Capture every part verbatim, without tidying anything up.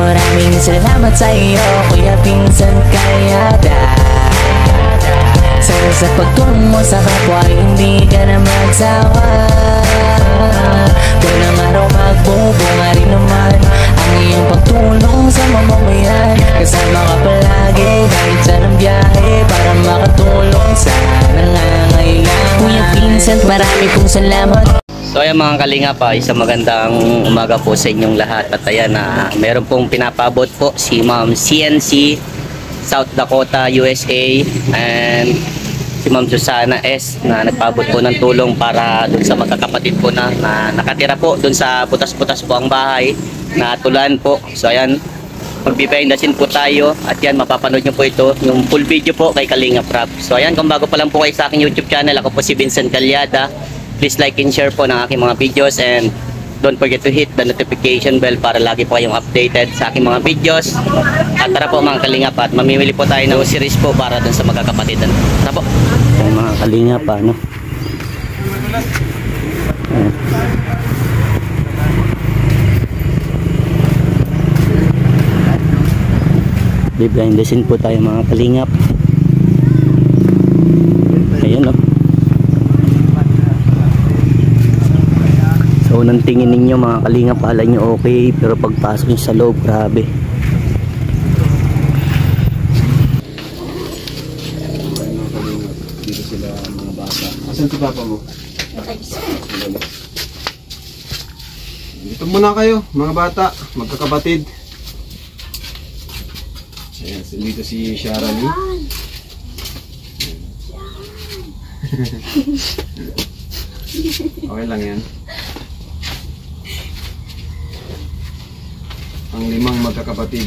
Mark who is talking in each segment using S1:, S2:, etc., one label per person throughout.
S1: maraming salamat sa iyo, Kuya Vincent Calyada. Sana sa pagtulong mo sa kapwa, hindi ka na magsawa. Walang araw magbubunga rin naman ang iyong pagtulong sa mamamayan. Kasama ka palagi kahit saan ang biyahe para makatulong sa nangangailangan. Kuya Vincent, marami pong salamat.
S2: So ayan mga kalinga pa, isang magandang umaga po sa inyong lahat. At ayan na, uh, meron pong pinapabot po si Ma'am C N C, South Dakota, U S A, and si Ma'am Susana S na nagpabot po ng tulong para dun sa magkakapatid po na, na nakatira po dun sa butas-butas po ang bahay na tulan po. So ayan, magbibahindasin po tayo at yan, mapapanood nyo po ito, yung full video po kay Kalinga Prab. So ayan, kung bago pa lang po kayo sa aking YouTube channel, ako po si Vincent Calyada. Please like and share po ng aking mga videos, and don't forget to hit the notification bell para lagi po kayong updated sa aking mga videos. At tara po mga Kalinga pa, at mamimili po tayo ng series po para dun sa magkakapatidan. Tara po. Yung mga Kalinga pa, no? Biblindesin po tayo mga Kalingap. Ayun, no? So unang tingin ninyo mga Kalingap, pala nyo okay, pero pagpasok nyo sa loob, grabe.
S3: Dito sila mga bata. Asan si papa mo? Dito muna kayo mga bata, magkakapatid. Ayan, dito si Sharali. Okay lang yan. Ang limang magkakapatid.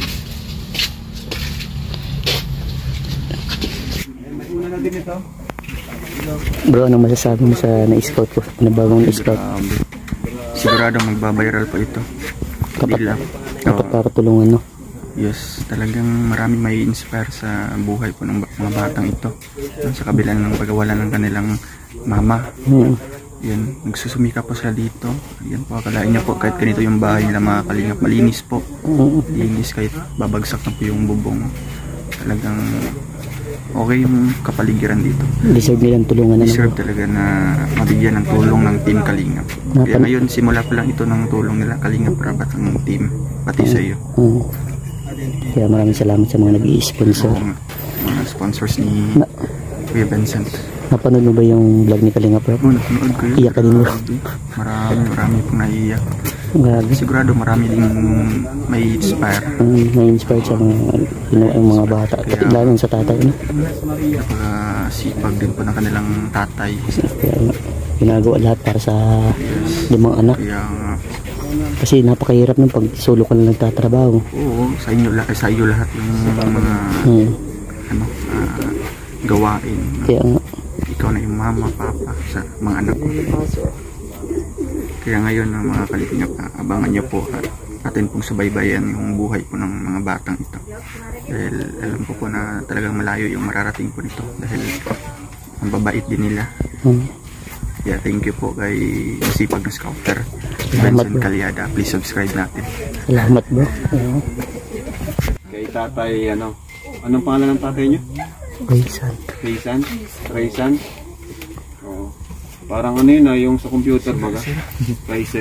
S3: May una na din ito.
S2: Bro, anong masasabi mo sa na-scout ko? Na bagong na-scout?
S4: Um, siguradong magbabiral po ito.
S2: Kapat, kapat para tulungan, no?
S4: Yes, talagang marami may inspire sa buhay po ng mga batang ito. Sa kabila ng pagkawala ng kanilang mama.
S2: Hmm.
S4: Yan, nagsusumika po sila dito. Yan po, akalain niyo po kahit ganito yung bahay nila mga Kalingap, malinis po. Linis kahit babagsak na po yung bubong. Talagang okay yung kapaligiran dito.
S2: Deserve nilang tulungan na.
S4: Deserve talaga na mabigyan ng tulong ng Team Kalingap. Kaya ngayon, simula pa lang ito ng tulong nila Kalingap Rabat ang team, pati sa iyo.
S2: Hmm. Kaya maraming salamat sa mga nag-i-sponsor.
S4: Oo, mga sponsors ni
S2: na
S4: Kuya Vincent.
S2: Napanood mo ba yung vlog ni Kalinga Prab?
S4: Oo, napanood ko yun.
S2: Iyak ka din mo.
S4: Marami, marami pong naiiyak.
S2: Grabe.
S4: Sigurado marami din may inspire.
S2: Um, may inspire sa mga, yung mga bata. Kaya, lalo sa tatay, no?
S4: Napakasipag din po ng kanilang tatay.
S2: Kaya ginagawa lahat para sa yes. limang anak.
S4: Kaya,
S2: kasi napakahirap nung pag solo ka lang nagtatrabaho.
S4: Oo, sa inyo, sa iyo lahat yung mga
S2: hmm.
S4: ano, uh, gawain.
S2: Kaya nga.
S4: Ikaw na yung mama, papa sa mga anak ko. Kaya ngayon ng mga Kalingap, abangan niyo po at atin pong subaybayan yung buhay po ng mga batang ito. Dahil alam ko po na talagang malayo yung mararating po nito. Dahil ang babait din nila.
S2: Hmm.
S4: Kaya thank you po kay Masipag na Scouter, Vincent Calyada. Please subscribe natin.
S2: Salamat bro.
S3: Kay tatay, ano, anong pangalan ng tatay niyo?
S2: Raysan.
S3: Raysan? Raysan? Oo. Parang ano yun ah, yung sa computer baga. Raysan.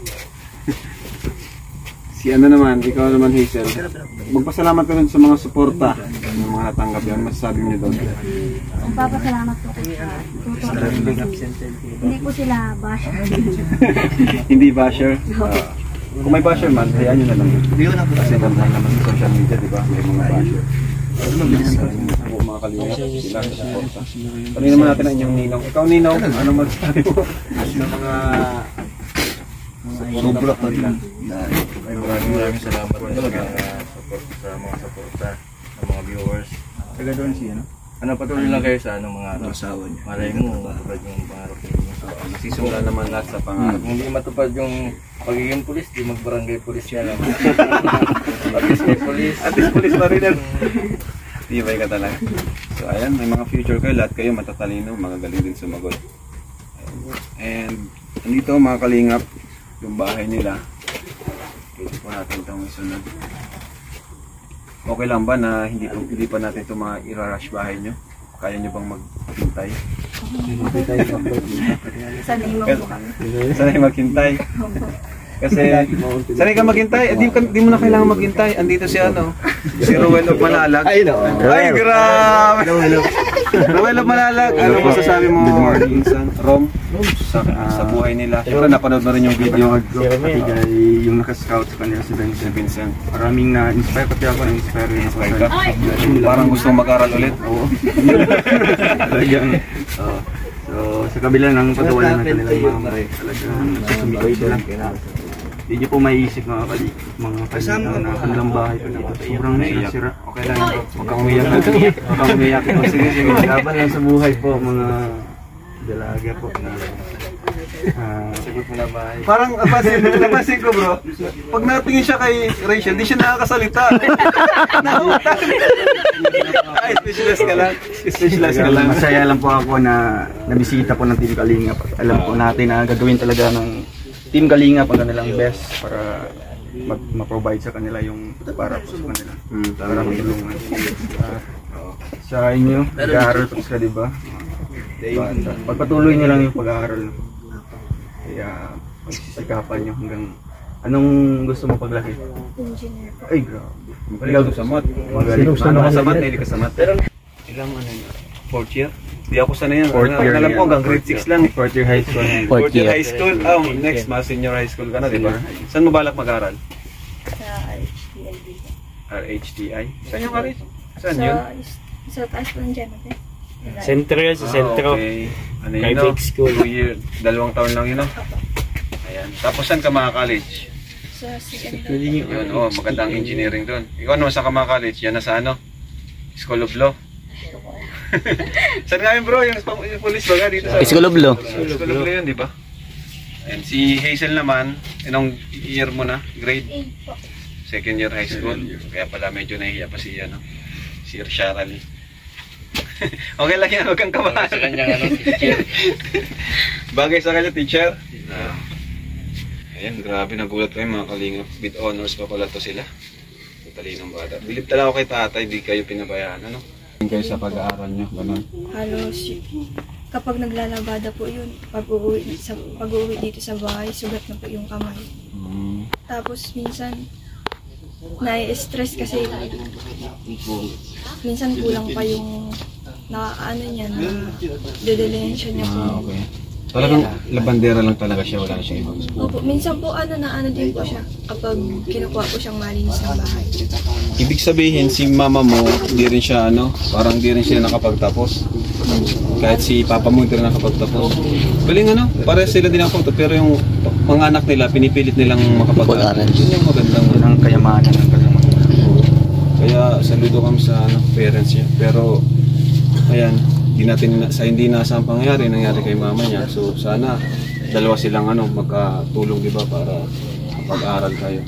S3: Si ano naman, ikaw naman Hazel. Magpasalamat ka dun sa mga suporta ng mga natanggap yan. Masasabi mo doon.
S5: Magpapasalamat po kayo sa tutor. Hindi po sila basher.
S3: Hindi basher? Uh, kung may basher man, hayaan nyo na lang. Kasi naman naman sa social media, di ba? May mga basher. Ako mga Kalingap, sila sa suporta. Tanungin naman natin ang inyong ninong. Ikaw ninong, ano magsasabi mo? Ano mga sobra pa rin.
S6: Maraming maraming salamat sa support sa mga suporta ng mga viewers.
S3: Taga doon siya, no?
S6: Ano, patuloy lang kayo sa anong mga
S3: asawa niya.
S6: malay mo, matupad yung pangarap ninyo.
S3: Nasisimula naman lahat sa pangarap.
S6: Kung hindi matupad yung pagiging pulis, di mag-barangay pulis ka lang. At least may pulis.
S3: At least pulis pa rin. Tibay ka talaga. So ayan, may mga future kayo. Lahat kayo matatalino, magagaling din sumagot. And andito mga Kalingap, yung bahay nila. po natin itong isunod. Okay lang ba na hindi, hindi pa natin ito mga irarush bahay nyo? Kaya nyo bang maghintay?
S5: Sanay mo po kami.
S3: Sanay maghintay. Kasi sanay ka maghintay, eh, di, di mo na kailangan maghintay. Andito si ano, si Rowell of Malalag. Ay, no. Ay, grabe! Rowell of Malalag, ano masasabi mo, Insan, Rom, sa, sa buhay nila? Siyempre, napanood mo rin yung video.
S4: Kay yung naka-scout sa kanila si
S3: Si
S4: Vincent.
S3: Vincent.
S4: Maraming na-inspire, pati ako na-inspire rin ako.
S3: Ay, ka? Parang gusto mag-aral ulit.
S4: Oo. Talagang. Oo. So, sa kabila ng patawalan ng kanilang mama, talagang nagsusumikap sila. Hindi nyo po maiisip mga kali, mga kalimutan na kanilang bahay pa naman. Sobrang sira-sira.
S3: Okay lang bro, huwag kang umiyak. Huwag kang umiyak.
S4: Sige, sige. Laban lang sa buhay po, mga dalaga po na ah, sagot mo na bahay.
S3: Parang napansin, napansin ko bro, pag natingin siya kay Rachel, di siya nakakasalita. Nahutan. Ay, specialist ka lang. Specialist ka lang.
S4: Masaya lang po ako na nabisita po ng Team Kalingap. Alam po natin na gagawin talaga ng Team Kalingap ang kanilang best para mag ma-provide sa kanila yung para po sa kanila.
S3: Hmm,
S4: Para matulungan. Sa inyo, nag-aaral po sila, di ba? Bata. Pagpatuloy niyo lang yung pag-aaral. Kaya pagsisikapan niyo hanggang anong gusto mo paglaki?
S5: Engineer po.
S4: Ay, grabe.
S3: Magaling ka sa mat. Magaling ka sa mat, hindi ka sa mat. Ilang ano yun? Fourth year? Di ako sanay yan.
S4: Fourth year
S3: Alam
S4: yan.
S3: ko hanggang grade six lang.
S4: Fourth year high school.
S3: Fourth year high school. Oh, next, mas senior high school ka na, di ba? Saan mo balak mag-aral?
S5: Sa R H T I B po.
S3: R H T I? Saan yung R H? Saan
S5: Sa,
S3: yun?
S5: sa taas po ng Genevieve.
S6: Sentro yan sa sentro.
S3: Ah, okay. Ano yun,
S6: Private
S3: no?
S6: school.
S3: Two year, dalawang taon lang yun, no? Ayan. Tapos saan ka mga-college?
S5: Sa secondary.
S3: Yun, oh, magandang engineering doon. Ikaw naman sa Kama College, yan na sa ano? School of Law. Saan nga yun bro? Yung, yung police ba nga dito sa...
S2: School of Law.
S3: School of Law yun, di ba? And si Hazel naman, anong year mo na? Grade?
S5: eight po.
S3: Second year high school. Kaya pala medyo nahihiya pa si, ano, si Sharali. Okay lang yan, huwag kang kabahan.
S6: Sa kanyang ano, teacher.
S3: Bagay sa kanya, teacher. Uh, ayan, grabe, nagulat kayo mga kalingap. With honors pa pala to sila. Talinong bata. Bilib talaga ako kay tatay, di kayo pinabayaan, ano? Kayo sa pag-aaral nyo, gano'n?
S5: Halos kapag naglalabada po yun, pag-uwi, sa, pag-uwi dito sa bahay, sugat na po yung kamay.
S3: Hmm.
S5: Tapos minsan, nai-stress kasi minsan kulang pa yung na ano niya na dedelensya niya po.
S3: Ah, okay. Talagang labandera lang talaga siya, wala na siyang ibang school.
S5: Opo, minsan po ano na ano din po siya kapag kinukuha po siyang malinis ng bahay.
S3: Ibig sabihin, si mama mo, hindi rin siya, ano, parang hindi rin siya nakapagtapos. Kahit si papa mo, hindi rin nakapagtapos. Galing, ano, para sila din nakapagtapos, pero yung mga anak nila, pinipilit nilang makapag-aral. Yun yung magandang,
S4: Yan ang kayamanan ng kanilang.
S3: kaya saludo kami sa ano, parents niya. Pero, ayan, hindi natin, sa hindi nasang pangyayari, nangyari kay mama niya. So, sana, dalawa silang ano, magkatulong, di ba, para pag-aral kayo.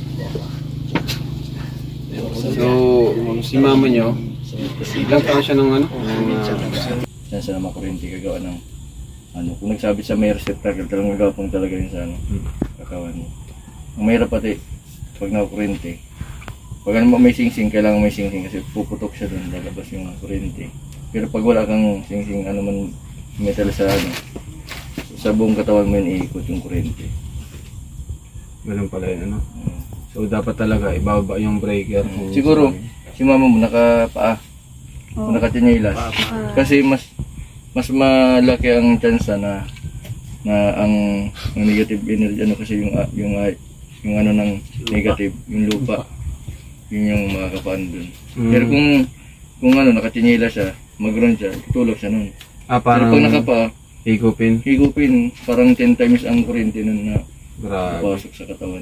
S3: So, si mama niyo, ilang taon siya ng ano? Ng, uh,
S6: Yan sa naman kuryente gagawa ng ano. Kung nagsabi sa mayor step tracker, talagang gagawang talaga yun sa ano. Kakawan mo. Ang mahirap pati, pag nakakuryente, pag ano may sing-sing, kailangan may sing-sing kasi puputok siya dun, lalabas yung kuryente. Pero pag wala kang sing-sing, ano man metal sa ano, sa buong katawan mo yun iikot yung kuryente.
S3: ganun pala yun, ano? So, dapat talaga ibaba yung breaker. kung
S6: Siguro,
S3: saan.
S6: si mama mo nakapaa,
S5: Oh.
S6: nakatinilas. Kasi mas mas malaki ang chance na na ang, ang negative energy ano kasi yung ah, yung ah, yung ano ng negative, yung lupa. Yun yung makakapaan dun.
S3: Mm.
S6: Pero kung kung ano nakatinilas siya, mag-ground siya, tutulog siya nun.
S3: Ah,
S6: Pero
S3: parang
S6: pag nakapa,
S3: higupin.
S6: higupin parang ten times ang kuryente nun na
S3: Grabe.
S6: pasok sa katawan.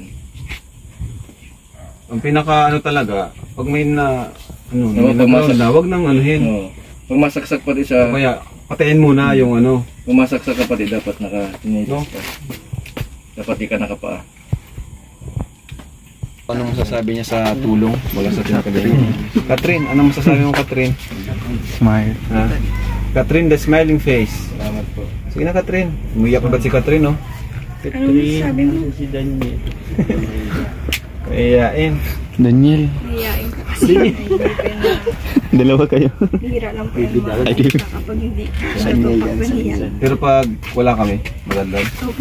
S3: Ang pinaka ano talaga, pag may na ano,
S6: Oo,
S3: may
S6: pag
S3: nag-ground
S6: masak-
S3: na, wag nang anuhin.
S6: No. Pag masaksak pati
S3: O
S6: sa
S3: kaya, patayin muna yung ano.
S6: kung masaksak ka pati dapat nakatinilas
S3: No.
S6: ka. Dapat di ka nakapaa.
S3: Ano masasabi niya sa tulong? Wala sa tinakadali. Catherine, ano masasabi mo, Catherine?
S4: Smile.
S3: Ha? Catherine, the smiling face.
S6: Salamat po.
S3: Sige na, Catherine. Umiyak agad si Catherine, no?
S5: Ano sabi mo?
S3: Iyain.
S4: Daniel.
S5: Nahiyain ko kasi hindi ko na
S4: Dalawa kayo.
S5: bihira lang po yung makakita kapag hindi siya po pagpaniyan.
S3: Pero pag wala kami, maganda.
S5: Opo.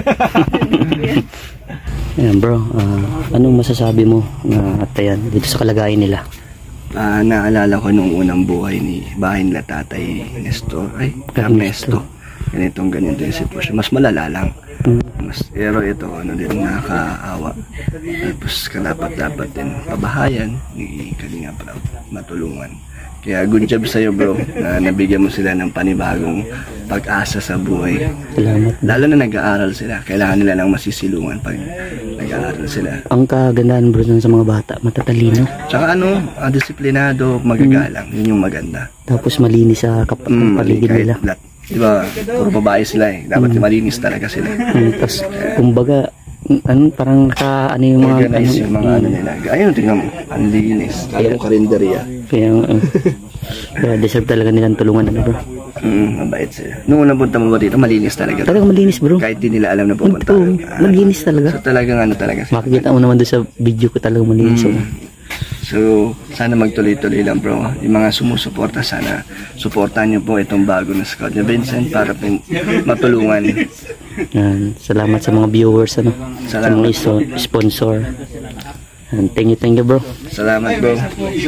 S2: Ayan bro, ah, anong masasabi mo na at ayan, dito sa kalagayan nila?
S7: Ah, naalala ko nung unang buhay ni bahay nila tatay Nestor, ay, Ernesto. Ganitong ganito yung sitwasyon. Mas malala lang. Mas, pero ito, ano din, nakakaawa. Tapos kalapat-dapat din, pabahayan, ni Kalinga Prab, matulungan. Kaya good job sa'yo bro, na nabigyan mo sila ng panibagong pag-asa sa buhay.
S2: Salamat.
S7: Lalo na nag-aaral sila, kailangan nila ng masisilungan pag nag-aaral sila.
S2: Ang kagandahan bro dun sa mga bata, matatalino.
S7: Tsaka ano, ah, disiplinado, magagalang, yun yung maganda.
S2: Tapos malinis sa kap-
S7: Mm,
S2: paligid
S7: kahit
S2: nila.
S7: lahat. Diba, puro babae sila eh. Dapat malinis talaga sila.
S2: Mm, tapos kumbaga, mm, ano, parang naka, ano yung mga,
S7: Organize
S2: ano,
S7: yung mga ano nila. Ayun, tingnan mo. Ang linis. Kala mo karinderya.
S2: kaya, uh, kaya deserve talaga nilang tulungan ano bro.
S7: Mm, mabait sila. Nung unang punta mo ba dito, malinis talaga.
S2: Talagang malinis bro.
S7: Kahit di nila alam na pupunta.
S2: Oo,
S7: Ah,
S2: malinis talaga.
S7: So talagang ano talaga. sila.
S2: Makikita mo naman doon sa video ko talagang malinis.
S7: Mm. So, sana magtuloy-tuloy lang bro. Yung mga sumusuporta, sana suportahan niyo po itong bago na Scout ni Vincent para po matulungan.
S2: Yan, salamat sa mga viewers ano, sa
S7: Salamat.
S2: mga iso, sponsor. And thank you, thank you bro.
S7: Salamat bro.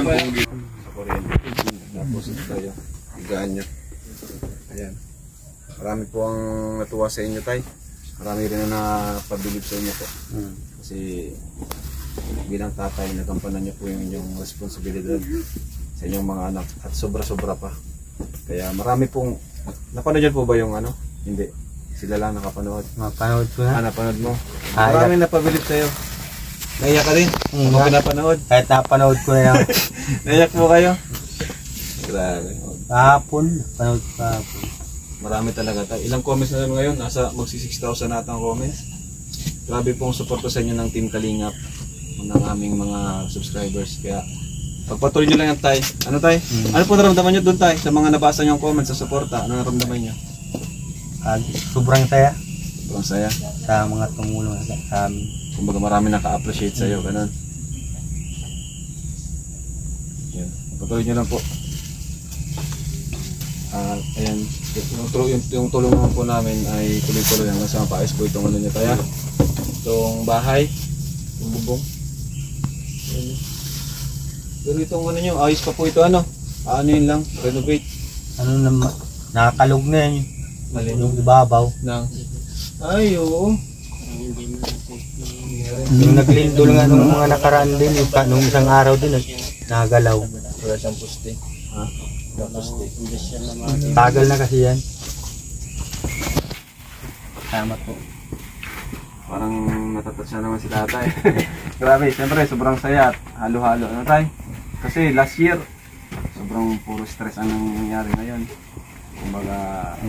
S3: Tapos tayo, higaan nyo. Ayan. Marami po ang natuwa sa inyo, tay. Marami rin na napabilib sa inyo po. Kasi bilang tatay, nagampanan niyo po yung inyong responsibilidad sa inyong mga anak at sobra-sobra pa. Kaya marami pong, napanood niyo po ba yung ano? Hindi. Sila lang nakapanood.
S4: Mapanood ko
S3: Ah,
S4: na.
S3: napanood mo?
S4: Ah,
S3: Marami napabilib sa'yo. Naiyak ka rin?
S4: Mm,
S3: Mga
S4: na-
S3: pinapanood?
S4: Kahit napanood ko na yan.
S3: Naiyak po kayo? Grabe.
S4: Kahapon. Panood ko kahapon.
S3: Marami talaga tayo. Ilang comments na lang ngayon? Nasa magsi six thousand nata ang comments. Grabe pong suporto sa inyo ng Team Kalingap, ng aming mga subscribers. Kaya pagpatuloy nyo lang yan, tay. Ano tay? Ano po naramdaman nyo doon, tay? Sa mga nabasa nyo ang comments sa suporta, ano naramdaman nyo?
S4: Ah, sobrang saya
S3: Sobrang saya.
S4: sa mga tumulong sa sa amin.
S3: Kumbaga marami naka-appreciate sa'yo, ganun. Yan. Patuloy nyo lang po. Ah, ayan. Yung, tu- yung, yung tulong naman po namin ay tuloy-tuloy hanggang sa mapaayos po itong ano nyo, tay. ah. Itong bahay, itong bubong. Ayan. Pero itong ano nyo, ayos pa po ito, ano? Ano yun lang, renovate
S4: Ano naman, nakakalog na yan.
S3: Alin?
S4: Yung ibabaw.
S3: ng... Ay, oo.
S4: Yung naglindol nga nung mga nakaraan din, yung pa- nung isang araw din, nagalaw.
S3: Wala siyang puste. Ha? Wala puste.
S4: Tagal na kasi yan. Salamat po.
S3: Parang natatasya naman si tatay. Grabe, siyempre sobrang saya at halo-halo. Ano tay? Kasi last year, sobrang puro stress ang nangyayari ngayon. Kumbaga,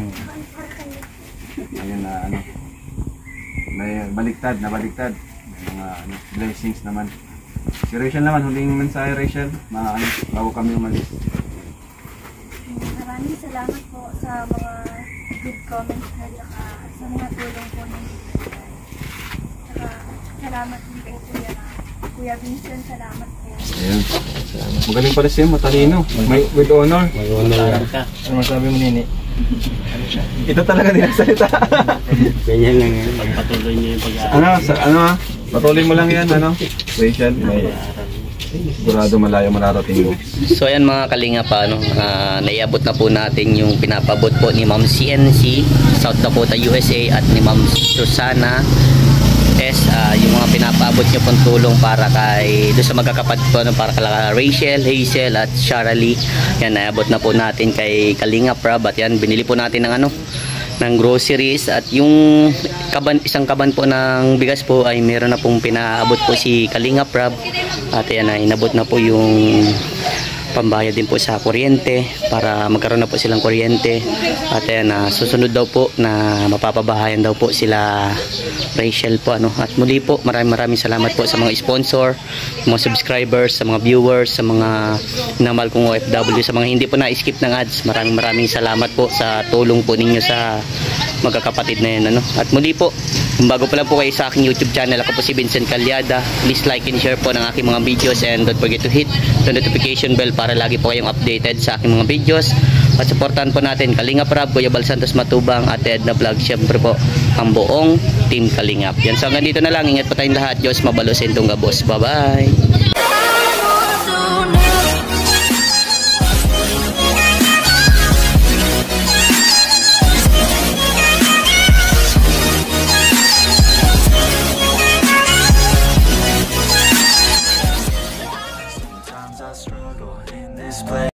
S3: ngayon na ano, may baliktad, na baliktad. May mga ano, blessings naman. Si Rachel naman, huling mensahe Rachel, mga ano, bago kami umalis.
S5: Maraming salamat po sa mga good comments na saka sa mga tulong po ninyo. Saka salamat din kay Kuya, Kuya Vincent, salamat po.
S3: Ayun. Magaling pala siya, matalino. May, with honor.
S4: May honor.
S3: Ano masabi mo, Nini? Ito talaga dinasalita.
S4: Ganyan lang yan.
S3: Ano, sa, ano ha? Patuloy mo lang yan, ano? Rachel, may sigurado malayo mararating mo.
S2: So ayan mga kalinga pa, no? Ah, naiabot na po natin yung pinapabot po ni Ma'am C N C, South Dakota, U S A, at ni Ma'am Susana S, ah, yung mga pinapaabot nyo pong tulong para kay doon sa magkakapatid po, no? Para kala Rachel, Hazel at Sharalee. Yan, naiabot na po natin kay Kalinga Prab, at yan, binili po natin ng ano, ng groceries, at yung kaban, isang kaban po ng bigas po ay meron na pong pinaabot po si Kalinga Prab, at yan ay inabot na po yung pambayad din po sa kuryente para magkaroon na po silang kuryente, at yan na susunod daw po na mapapabahayan daw po sila Rachel po, ano. At muli po maraming maraming salamat po sa mga sponsor, mga subscribers, sa mga viewers, sa mga namal kong O F W, sa mga hindi po na-skip ng ads. Maraming maraming salamat po sa tulong po ninyo sa magkakapatid na yan, ano. At muli po, kung bago pa lang po kayo sa aking YouTube channel, ako po si Vincent Calyada. Please like and share po ng aking mga videos, and don't forget to hit the notification bell para lagi po kayong updated sa aking mga videos. At supportan po natin Kalingap Rab, Kuya Bal Santos Matubang, at Edna Vlog, syempre po ang buong Team Kalingap. Yan, so hanggang dito na lang. Ingat po tayong lahat. Diyos mabalos, Indong Gabos. Bye bye.